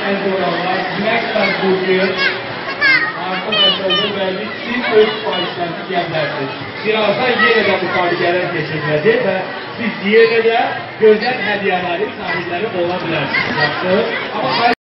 əziz olanlar, Məkbər bugün artıq açıldı və siz öz sifarişlərinizi gəlirsiniz. Birazdan yenə də müsabiqələr keçiriləcək və siz yenə də gözəl hədiyyələrin sahibləri ola bilərsiniz.